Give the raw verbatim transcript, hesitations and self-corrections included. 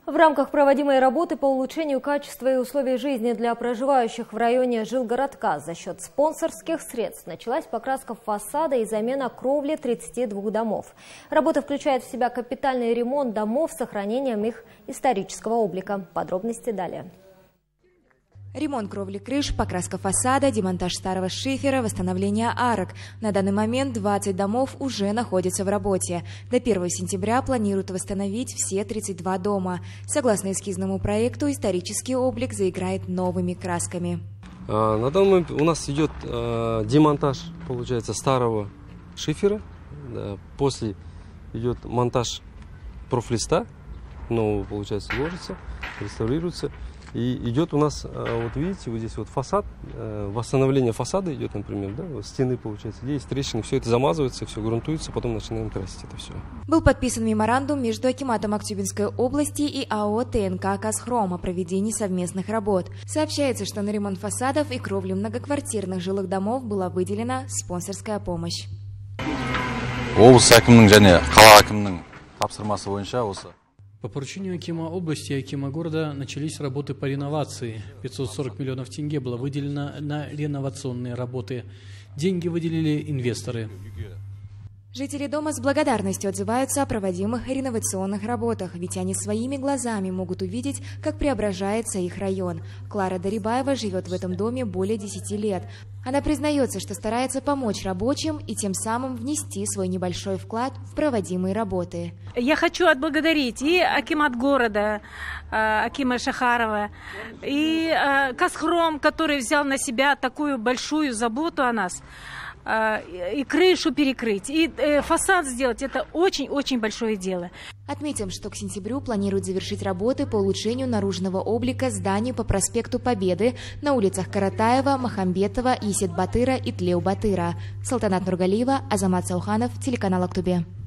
В рамках проводимой работы по улучшению качества и условий жизни для проживающих в районе жилгородка за счет спонсорских средств началась покраска фасада и замена кровли тридцати двух домов. Работа включает в себя капитальный ремонт домов с сохранением их исторического облика. Подробности далее. Ремонт кровли крыш, покраска фасада, демонтаж старого шифера, восстановление арок. На данный момент двадцать домов уже находятся в работе. До первого сентября планируют восстановить все тридцать два дома. Согласно эскизному проекту, исторический облик заиграет новыми красками. А, на данный момент у нас идет а, демонтаж, получается, старого шифера. Да, после идет монтаж профлиста, нового, получается, ложится, реставрируется. И идет у нас, вот видите, вот здесь вот фасад, восстановление фасада идет, например, да, вот стены, получается, здесь трещины, все это замазывается, все грунтуется, потом начинаем красить это все. Был подписан меморандум между акиматом Актюбинской области и АО ТНК «Казхром» о проведении совместных работ. Сообщается, что на ремонт фасадов и кровли многоквартирных жилых домов была выделена спонсорская помощь. По поручению акима области и акима города начались работы по реновации. пятьсот сорок миллионов тенге было выделено на реновационные работы. Деньги выделили инвесторы. Жители дома с благодарностью отзываются о проводимых реновационных работах, ведь они своими глазами могут увидеть, как преображается их район. Клара Дарибаева живет в этом доме более десяти лет. Она признается, что старается помочь рабочим и тем самым внести свой небольшой вклад в проводимые работы. Я хочу отблагодарить и акимат города, акима Шахарова, и Казхром, который взял на себя такую большую заботу о нас. И крышу перекрыть, и фасад сделать – это очень-очень большое дело. Отметим, что к сентябрю планируют завершить работы по улучшению наружного облика зданий по проспекту Победы на улицах Каратаева, Махамбетова, Есет-Батыра и Тлеу-Батыра. Салтанат Нургалиева, Азамат Сауханов, телеканал Актобе.